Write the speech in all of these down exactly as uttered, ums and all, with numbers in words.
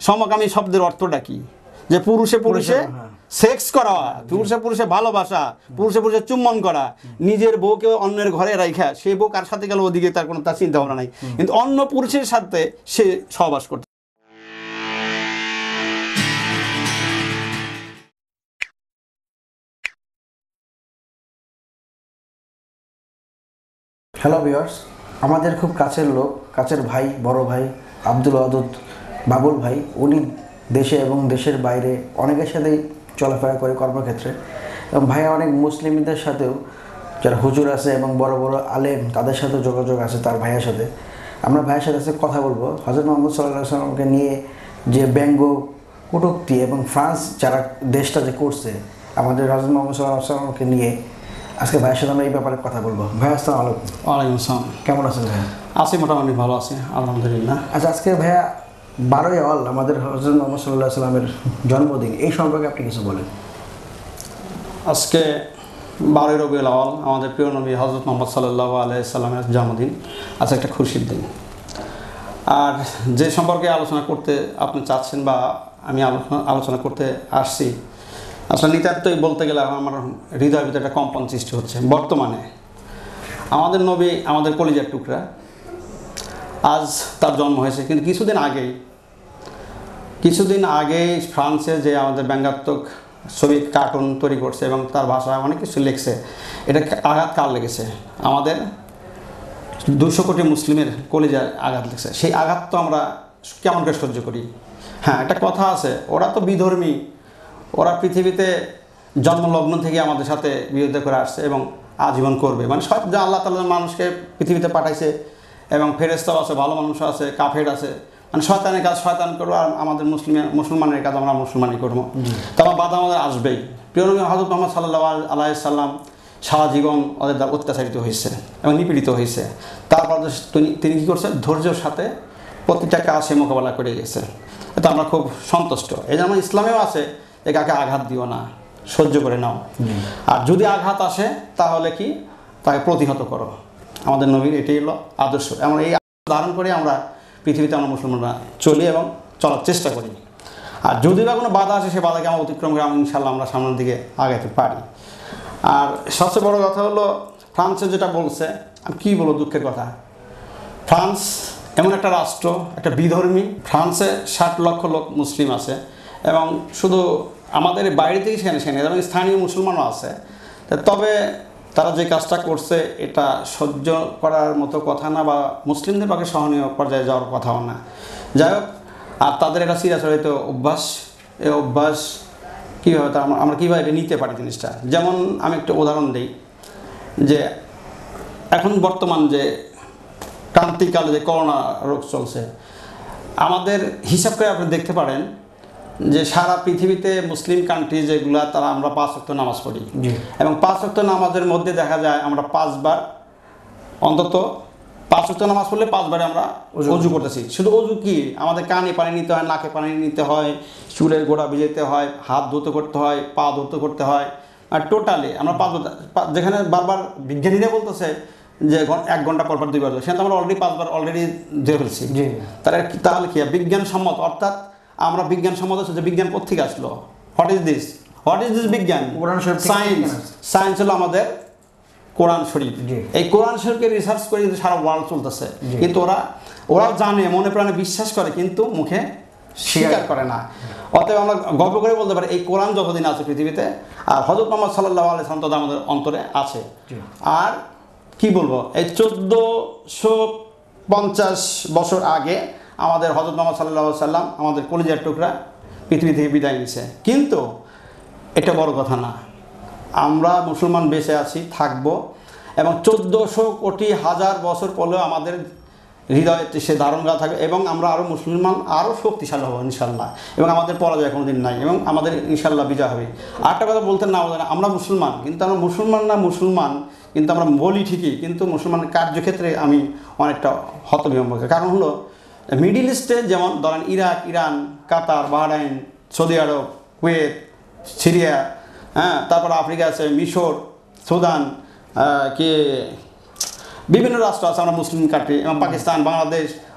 সমকামী শব্দের অর্থটা কি? যে পুরুষে পুরুষে সেক্স করা, পুরুষে পুরুষে ভালোবাসা, পুরুষে পুরুষে চুম্বন করা, নিজের বউকে অন্যের ঘরে রাখা, সেই বউ কার সাথে গেল ওদিকে তার কোনো তার চিন্তা ভাবনা নাই, কিন্তু অন্য পুরুষের সাথে সে সহবাস করতে। হ্যালো ভিউয়ার্স, আমাদের খুব কাছের লোক, কাছের ভাই, বড় ভাই আব্দুল ওয়াদুদ বাবুল ভাই, উনি দেশে এবং দেশের বাইরে অনেকের সাথেই চলাফেরা করে কর্মক্ষেত্রে, এবং ভাইয়া অনেক মুসলিমদের সাথেও যারা হুজুর আছে এবং বড় বড় আলেম তাদের সাথে যোগাযোগ আছে তার ভাইয়ের সাথে। আমরা ভাইয়ের সাথে আজকে কথা বলবো হযরত মুহাম্মদ সাল্লাল্লাহু আলাইহি ওয়াসাল্লামকে নিয়ে যে ব্যঙ্গ কটূক্তি এবং ফ্রান্স যারা দেশটা যে করছে আমাদের হযরত মুহাম্মদ সাল্লাল্লাহু আলাইহি ওয়াসাল্লামকে নিয়ে, আজকে ভাইয়ের সাথে আমরা এই ব্যাপারে কথা বলবো। ভাই আসসালামু আলাইকুম। ওয়ালাইকুম আসসালাম। কেমন আছেন ভাইয়া? আছি, মোটামুটি ভালো আছি আলহামদুলিল্লাহ। আচ্ছা, আজকে ভাইয়া বারোই আওয়াল আমাদের হযরত মুহাম্মদ সাল্লাল্লাহু আলাইহি ওয়াসাল্লামের জন্মদিন, এই সম্পর্কে আপনি কিছু বলেন। আজকে বারোই রবিউল আওয়াল আমাদের প্রিয় নবী হযরত মুহাম্মদ সাল্লাল্লাহু আলাইহি সাল্লামের জন্মদিন। আজকে একটা খুশির দিন। আর যে সম্পর্কে আলোচনা করতে আপনি চাচ্ছেন বা আমি আলোচনা আলোচনা করতে আসছি, আসলে নিতান্তই বলতে গেলে আমার হৃদয়ের ভিতরে একটা কম্পন সৃষ্টি হচ্ছে। বর্তমানে আমাদের নবী আমাদের কলিজার টুকরা, আজ তার জন্ম হয়েছে, কিন্তু কিছুদিন আগেই কিছুদিন আগেই ফ্রান্সে যে আমাদের ব্যঙ্গাত্মক ছবি কার্টুন তৈরি করছে এবং তার ভাষায় অনেক কিছু লিখছে, এটা আঘাত কার লেগেছে? আমাদের দুশো কোটি মুসলিমের কলিজায় আঘাত লেগেছে। সেই আঘাত তো আমরা কেমন করে সহ্য করি? হ্যাঁ, একটা কথা আছে, ওরা তো বিধর্মী, ওরা পৃথিবীতে জন্মলগ্ন থেকে আমাদের সাথে বিরোধিতা করে আসছে এবং আজীবন করবে। মানে সব যা আল্লাহ তাআলা মানুষকে পৃথিবীতে পাঠাইছে, এবং ফেরেশতাও আছে, ভালো মানুষ আছে, কাফের আছে, মানে শয়তানের কাজ শয়তান করবো, আর আমাদের মুসলিম মুসলমানের কাজ আমরা মুসলমানই করবো। তো আমার বাধা আমাদের আসবেই। প্রিয় নবী হযরত মুহাম্মদ সাল্লাল্লাহু আলাইহি সাল্লাম সারা জীবন ওদের দ্বারা অত্যাচারিত হয়েছে এবং নিপীড়িত হয়েছে। তারপর তিনি তিনি কী করছে? ধৈর্যের সাথে প্রতিটা কাজ সে মোকাবেলা করে গেছে। এটা আমরা খুব সন্তুষ্ট। এই জন্য ইসলামেও আছে যে কাকে আঘাত দিও না, সহ্য করে নাও, আর যদি আঘাত আসে তাহলে কি তাকে প্রতিহত করো। আমাদের নবীর এটাই হলো আদর্শ। এমন এই ধারণ করে আমরা পৃথিবীতে আমরা মুসলমানরা চলি এবং চলার চেষ্টা করি। আর যদি বা কোনো বাধা আসে, সে বাধাকে আমরা অতিক্রম করে আমরা ইনশাল্লাহ আমরা সামনের দিকে আগাতে পারি। আর সবচেয়ে বড় কথা হলো ফ্রান্সে যেটা বলছে, আমি কী বলবো, দুঃখের কথা। ফ্রান্স এমন একটা রাষ্ট্র, একটা বিধর্মী। ফ্রান্সে ষাট লক্ষ লোক মুসলিম আছে, এবং শুধু আমাদের বাইরে থেকে সেখানে সেখানে এবং স্থানীয় মুসলমানও আছে। তবে তারা যে কাজটা করছে এটা সহ্য করার মতো কথা না, বা মুসলিমদের পক্ষে সহনীয় পর্যায়ে যাওয়ার কথাও না। যাই হোক, আর তাদের এটা চিরাচরিত অভ্যাস। এই অভ্যাস কীভাবে তা আমরা কীভাবে এটা নিতে পারি জিনিসটা, যেমন আমি একটা উদাহরণ দিই, যে এখন বর্তমান যে ক্রান্তিকালে যে করোনা রোগ চলছে, আমাদের হিসাব করে আপনি দেখতে পারেন যে সারা পৃথিবীতে মুসলিম কান্ট্রি যেগুলা, তারা আমরা পাঁচ ওয়াক্ত নামাজ পড়ি, এবং পাঁচ ওয়াক্ত নামাজের মধ্যে দেখা যায় আমরা পাঁচবার অন্তত পাঁচ ওয়াক্ত নামাজ পড়লে পাঁচবারে আমরা অজু করতেছি। শুধু অজু কি, আমাদের কানে পানি নিতে হয়, নাকে পানি নিতে হয়, চুলের গোড়া ভিজাইতে হয়, হাত ধুতে করতে হয়, পা ধুতে করতে হয়, আর টোটালি আমরা পাঁচ, যেখানে বারবার বিজ্ঞানীরা বলতেছে যে এক ঘন্টা পর পর দুইবার, সেখানে আমরা অলরেডি পাঁচবার অলরেডি ধুয়ে ফেলছি। তাহলে তাহলে কি বিজ্ঞানসম্মত? অর্থাৎ আমরা বিজ্ঞানসম্মত হচ্ছে যে বিজ্ঞান কোত্থেকে আসলো? What is this what is this বিজ্ঞান? সায়েন্স। সায়েন্স হলো আমাদের কোরআন শরীফ। এই কোরআন শরীফকে রিসার্চ করে কিন্তু সারা ওয়ার্ল্ড চলতেছে, কিন্তু ওরা ওরাও জানে, মনে প্রাণে বিশ্বাস করে, কিন্তু মুখে স্বীকার করে না। অতএব আমরা গর্ব করে বলতে পারি এই কোরআন যতদিন আছে পৃথিবীতে, আর হযরত মুহাম্মদ সাল্লাল্লাহু আলাইহি ওয়াসাল্লাম আমাদের অন্তরে আছে। আর কি বলবো, এই চোদ্দোশো পঞ্চাশ বছর আগে আমাদের হযরত মুহাম্মদ সাল্লাল্লাহু আলাইহি ওয়াসাল্লাম আমাদের কলিজার টুকরা পৃথিবী থেকে বিদায় নিছে। কিন্তু এটা বড় কথা না, আমরা মুসলমান বেঁচে আছি, থাকবো, এবং চোদ্দোশো কোটি হাজার বছর পরেও আমাদের হৃদয়ে সে ধারণ করা থাকবে, এবং আমরা আরও মুসলমান আরও শক্তিশালী হবো ইনশাল্লাহ, এবং আমাদের পরাজয় কোনো দিন নাই, এবং আমাদের ইনশাল্লাহ বিজয় হবে। আর একটা কথা বলতে না বলতে না, আমরা মুসলমান, কিন্তু আমরা মুসলমান না মুসলমান কিন্তু আমরা বলি ঠিকই, কিন্তু মুসলমানের কার্যক্ষেত্রে আমি অনেকটা হতবিহ্বল। কারণ হলো মিডিল ইস্টে যেমন ধরেন Iraq, Iran, Qatar, Bahrain, Saudi Arabia, Kuwait, Syria, হ্যাঁ, তারপর আফ্রিকা আছে, মিশর, সুদান, কি বিভিন্ন রাষ্ট্র আছে আমরা মুসলিম কান্ট্রি, এবং পাকিস্তান, বাংলাদেশ,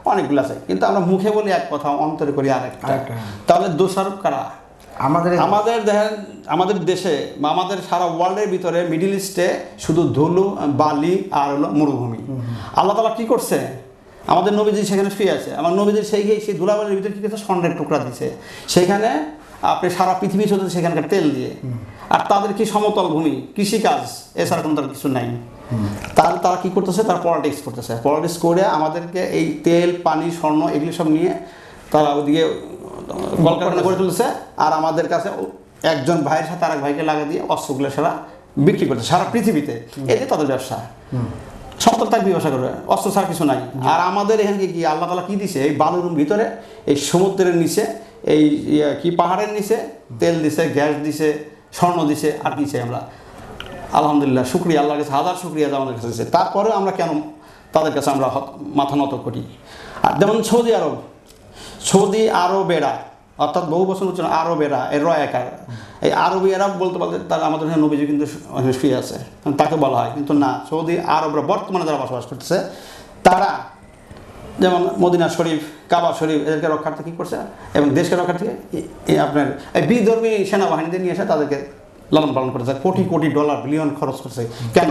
অনেকগুলো আছে, কিন্তু আমরা মুখে বলি এক কথা, অন্তরে করি আরেকটা। তাহলে দোষারোপ কারা? আমাদের আমাদের দেখেন আমাদের দেশে বা আমাদের সারা ওয়ার্ল্ডের ভিতরে মিডিল ইস্টে শুধু ধুলো বালি আর হলো মরুভূমি। আল্লাহ তাআলা কি করছে? আমাদের নবীজি সেখানে শুয়ে আছে, আমার নবীজির সেই সেই ধুলাবালির ভিতরে কি করছে? স্বর্ণের টুকরা দিছে, সেখানে আপনি সারা পৃথিবী চলছে সেখানকার তেল দিয়ে। আর তাদের কি সমতল ভূমি, কৃষিকাজ, এছাড়া কোনো তার কিছু নাই। তাহলে তারা কি করতেছে? তারা পলিটিক্স করতেছে, পলিটিক্স করে আমাদেরকে এই তেল পানি স্বর্ণ এগুলি সব নিয়ে তারা ওদিকে কলকারখানা করে তুলছে, আর আমাদের কাছে একজন ভাইয়ের সাথে আরেক ভাইকে লাগা দিয়ে অস্ত্রগুলো সারা বিক্রি করছে সারা পৃথিবীতে। এই যে তাদের ব্যবসা, সমতল তাক ব্যবসা করবে, অস্ত্র ছাড়া কিছু নাই। আর আমাদের এখানে কি আল্লাহ তাআলা কি দিছে? এই বালুর ভিতরে, এই সমুদ্রের নিচে, এই কি পাহাড়ের নিচে তেল দিছে, গ্যাস দিছে, স্বর্ণ দিছে, আর দিছে। আমরা আলহামদুলিল্লাহ, শুকরিয়া, আল্লাহর কাছে হাজার শুকরিয়া আমাদের কাছে দিচ্ছে। তারপরে আমরা কেন তাদের কাছে আমরা মাথা নত করি? আর যেমন সৌদি আরব, সৌদি আরবেরা অর্থাৎ বহু বছর হচ্ছে আরবেরা, এর রয়াকার, এই আরবিয়ারা বলতে বলতে তারা আমাদের নবীজি কিন্তু শুয়ে আছে, তাকে বলা হয়। কিন্তু না, সৌদি আরবরা বর্তমানে যারা বসবাস করতেছে তারা যেমন মদিনা শরীফ, কাবা শরীফ এদেরকে রক্ষার্থে কী করছে, এবং দেশকে রক্ষার্থে আপনার এই বিধর্মী সেনাবাহিনীদের নিয়ে এসে তাদেরকে লালন পালন করেছে, কোটি কোটি ডলার বিলিয়ন খরচ করছে। কেন?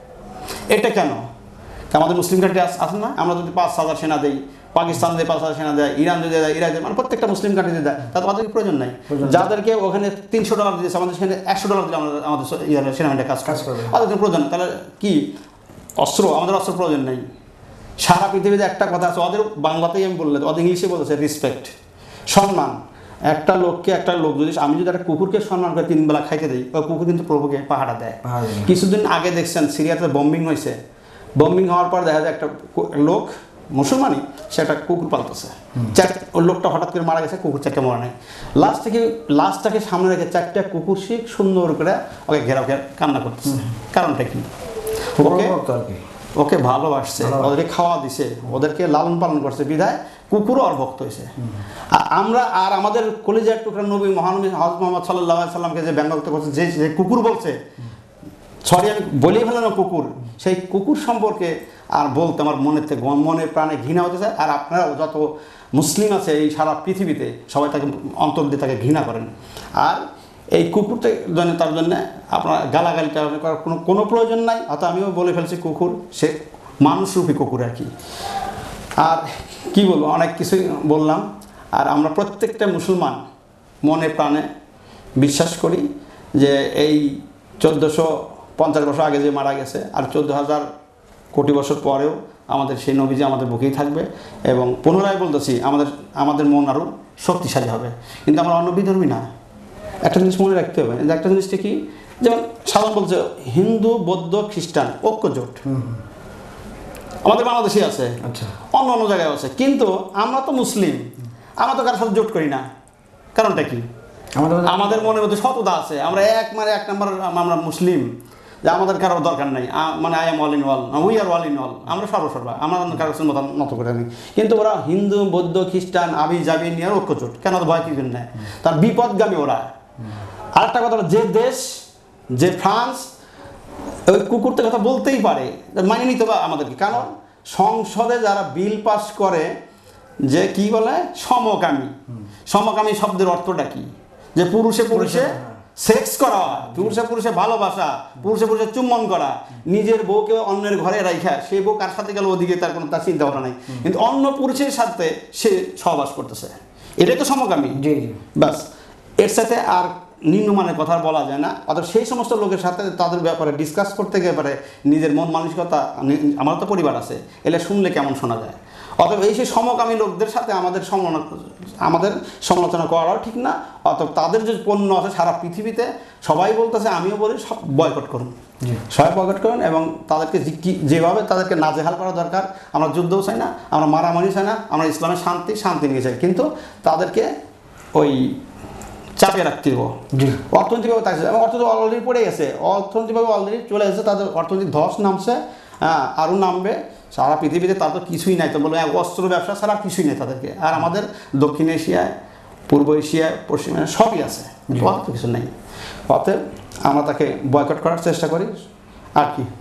এটা কেন? আমাদের মুসলিম কান্ট্রি আছে না, আমরা যদি পাঁচ হাজার সেনা দিই, পাকিস্তান যদি পাঁচ হাজার সেনা দেয়, ইরান যদি দেয়, ইরাক মানে প্রত্যেকটা মুসলিম কান্ট্রি যদি দেয়, তাদের আমাদের প্রয়োজন নাই। যাদেরকে ওখানে তিনশো ডলার দিয়েছে, আমাদের সেখানে একশো ডলার দিলে আমাদের আমাদের সেনাবাহিনীটা কাজ কাজ করবে, ওদের প্রয়োজন। তাহলে কি অস্ত্র? আমাদের অস্ত্র প্রয়োজন নেই। সারা পৃথিবীতে একটা কথা আছে, ওদের বাংলাতেই আমি বললে, ওদের ইংলিশে বলেছে রেসপেক্ট, সম্মান। একটা লোককে একটা লোক যদি, আমি যদি একটা কুকুরকে সম্মান করে তিন বেলা খাইতে দিই, ওই কুকুর কিন্তু প্রভুকে পাহারা দেয়। কিছুদিন আগে দেখছেন সিরিয়াতে বম্বিং হয়েছে, বম্বিং হওয়ার পর দেখা যায় একটা লোক মুসলমানই, সে একটা কুকুর পালতেছে, ওই লোকটা হঠাৎ করে মারা গেছে, কুকুর চারটে মরা নেই। লাস্ট থেকে লাস্টটাকে সামনে রেখে চারটা কুকুর শিখ সুন্দর করে ওকে ঘেরা ঘেরা কান্না করতেছে। কারণটা কি? ওকে ওকে ভালোবাসছে, ওদেরকে খাওয়া দিছে, ওদেরকে লালন পালন করছে, বিধায় কুকুরও আর ভক্ত হয়েছে। আর আমরা আর আমাদের কলিজার টুকরা নবী মহানবী হযরত মুহাম্মদ সাল্লাল্লাহু আলাইহি সাল্লামকে যে ব্যঙ্গাত্মক করছে, যে যে কুকুর বলছে, সরি আমি বলেই ফেললাম কুকুর, সেই কুকুর সম্পর্কে আর বলতে আমার মনের থেকে মনে প্রাণে ঘৃণা হতেছে। আর আপনারাও যত মুসলিম আছে এই সারা পৃথিবীতে সবাই তাকে অন্তর দিয়ে তাকে ঘৃণা করেন। আর এই কুকুরটা জন্য তার জন্য আপনার গালাগালিটা করার কোনো কোনো প্রয়োজন নাই। অর্থাৎ আমিও বলে ফেলছি কুকুর, সে মানুষরূপী কুকুর আর কি। আর কি বলবো, অনেক কিছুই বললাম। আর আমরা প্রত্যেকটা মুসলমান মনে প্রাণে বিশ্বাস করি যে এই চোদ্দোশো পঞ্চাশ বছর আগে যে মারা গেছে, আর চোদ্দো হাজার কোটি বছর পরেও আমাদের সেই নবীজি আমাদের বুকেই থাকবে। এবং পুনরায় বলতেছি, আমাদের আমাদের মন আরও শক্তিশালী হবে। কিন্তু আমরা অন্য বিধর্মী না। একটা জিনিস মনে রাখতে হবে, একটা জিনিসটা কি, যেমন সাধারণ বলছে হিন্দু বৌদ্ধ খ্রিস্টান ঐক্যজোট আমাদের বাংলাদেশে আছে, আচ্ছা অন্য অন্য জায়গায় আছে, কিন্তু আমরা তো মুসলিম, আমরা তো কারোর সাথে জোট করি না। কারণটা কি? আমাদের মনের মধ্যে সততা আছে, আমরা এক মানে এক নম্বর আমরা মুসলিম, যে আমাদের কারোর দরকার নেই, মানে I am all in all, we are all in all, আমরা সর্বসর্বা, আমরা কারোর মতো নত করে নিই। কিন্তু ওরা হিন্দু বৌদ্ধ খ্রিস্টান আবি জাবি নিয়ে ঐক্যজোট কেন? তো ভয় কি জন্য? তার বিপদগামী ওরা। আরেকটা কথা, যে দেশ, যে ফ্রান্স ওই কুকুরতে কথা বলতেই পারে, মানে নিতে হবে আমাদেরকে। কারণ সংসদে যারা বিল পাস করে, যে কি বলে সমকামী, সমকামী শব্দের অর্থটা কি? যে পুরুষে পুরুষে সেক্স করা, পুরুষে পুরুষে ভালোবাসা, পুরুষে পুরুষে চুম্বন করা, নিজের বউকে অন্যের ঘরে রাখা, সে বউ কার সাথে গেল ওদিকে তার কোনো তার চিন্তা ভাবনা নেই, কিন্তু অন্য পুরুষের সাথে সে সহবাস করতেছে, এটাই তো সমকামী। জি জি, বাস, এর সাথে আর নিম্নমানের কথা বলা যায় না। অর্থাৎ সেই সমস্ত লোকের সাথে তাদের ব্যাপারে ডিসকাস করতে গিয়ে পারে নিজের মন মানসিকতা, আমার তো পরিবার আছে, এলে শুনলে কেমন শোনা যায়। অতএব এই সেই সমকামী লোকদের সাথে আমাদের আমাদের সমালোচনা করাও ঠিক না। অতএব তাদের যে পণ্য আছে সারা পৃথিবীতে সবাই বলতেছে, আমিও বলি সব বয়কট করুন, সবাই বয়কট করুন, এবং তাদেরকে যেভাবে তাদেরকে নাজেহাল করা দরকার। আমরা যুদ্ধও চাই না, আমরা মারামারি চাই না, আমরা ইসলামের শান্তি শান্তি নিয়ে চাই, কিন্তু তাদেরকে ওই চাপে রাখতে হবে। অর্থনৈতিকভাবে থাকছে, এবং অর্থনীতি অলরেডি পড়ে গেছে, অর্থনৈতিকভাবে অলরেডি চলে গেছে, তাদের অর্থনৈতিক ধস নামছে, হ্যাঁ আরও নামবে সারা পৃথিবীতে। তাদের কিছুই নাই, তো বলে অস্ত্র ব্যবসা ছাড়া কিছুই নেই তাদেরকে। আর আমাদের দক্ষিণ এশিয়ায়, পূর্ব এশিয়ায়, পশ্চিম এশিয়ায় সবই আছে, অত কিছু নেই। অতএব আমরা তাকে বয়কট করার চেষ্টা করি আর কি।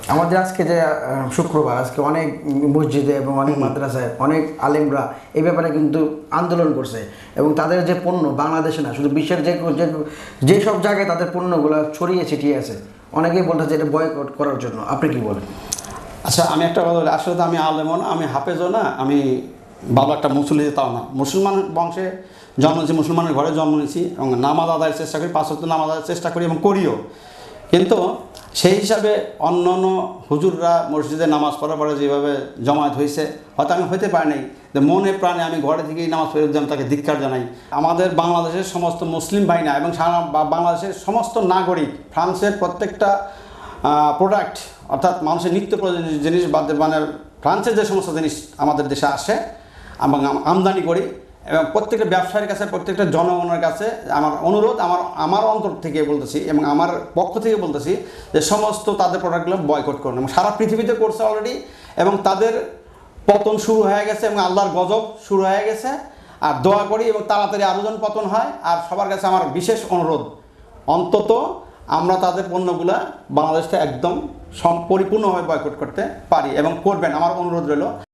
আমাদের আজকে যে আহ, শুক্রবার আজকে অনেক মসজিদে এবং অনেক মাদ্রাসায় অনেক আলেমরা এই ব্যাপারে কিন্তু আন্দোলন করছে এবং তাদের যে পণ্য বাংলাদেশে না শুধু বিশ্বের যে যে- যে সব জায়গায় তাদের পণ্যগুলো ছড়িয়ে ছিটিয়ে আছে, অনেকেই বলতেছে এটা বয়কট করার জন্য। আপনি কি বলেন? আচ্ছা, আমি একটা কথা বলি, আসলে তো আমি আলেমও না, আমি হাফেজও না, আমি ভালো একটা মুসল্লি তাও না। মুসলমান বংশে জন্ম নিয়েছি, মুসলমানের ঘরে জন্ম নিয়েছি এবং নামাজ আদায়ের চেষ্টা করি, পাঁচ ওয়াক্ত নামাজ আদায়ের চেষ্টা করি এবং করিও। কিন্তু সেই হিসাবে অন্য অন্য হুজুররা মসজিদে নামাজ পড়ার পরে যেভাবে জমায়েত হয়েছে, হয়তো আমি হতে পারি নাই, যে মনে প্রাণে আমি ঘরে থেকেই নামাজ পড়ে যেন তাকে ধিক্কার জানাই। আমাদের বাংলাদেশের সমস্ত মুসলিম ভাই না এবং সারা বা- বাংলাদেশের সমস্ত নাগরিক ফ্রান্সের প্রত্যেকটা প্রোডাক্ট অর্থাৎ মানুষের নিত্য প্রয়োজনীয় জিনিস বাদ মানে ফ্রান্সের যে সমস্ত জিনিস আমাদের দেশে আসে এবং আম- আমদানি করি, এবং প্রত্যেকটা ব্যবসায়ীর কাছে প্রত্যেকটা জনগণের কাছে আমার অনুরোধ, আমার আমার অন্তর থেকে বলতেছি এবং আমার পক্ষ থেকে বলতেছি যে সমস্ত তাদের প্রোডাক্টগুলো বয়কট করুন। এবং সারা পৃথিবীতে করছে অলরেডি এবং তাদের পতন শুরু হয়ে গেছে এবং আল্লাহর গজব শুরু হয়ে গেছে। আর দোয়া করি এবং তাড়াতাড়ি আরও যেন পতন হয়। আর সবার কাছে আমার বিশেষ অনুরোধ, অন্তত আমরা তাদের পণ্যগুলা বাংলাদেশটা একদম সম পরিপূর্ণভাবে বয়কট করতে পারি এবং করবেন, আমার অনুরোধ রইল।